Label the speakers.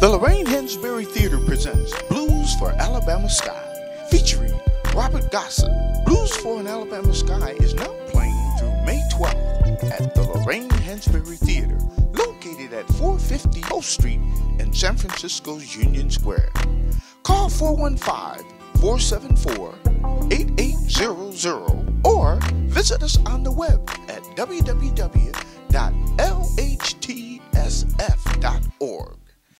Speaker 1: The Lorraine Hansberry Theater presents Blues for Alabama Sky, featuring Robert Gossett. Blues for an Alabama Sky is now playing through May 12th at the Lorraine Hansberry Theater, located at 450 O Street in San Francisco's Union Square. Call 415-474-8800 or visit us on the web at www.lhtsf.org.